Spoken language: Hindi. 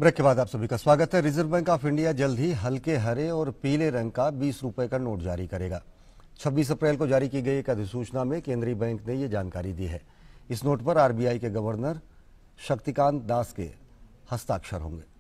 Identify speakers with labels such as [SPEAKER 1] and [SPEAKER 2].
[SPEAKER 1] ब्रेक के बाद आप सभी का स्वागत है। रिजर्व बैंक ऑफ इंडिया जल्द ही हल्के हरे और पीले रंग का 20 रुपए का नोट जारी करेगा। 26 अप्रैल को जारी की गई एक अधिसूचना में केंद्रीय बैंक ने ये जानकारी दी है। इस नोट पर आरबीआई के गवर्नर शक्तिकांत दास के हस्ताक्षर होंगे।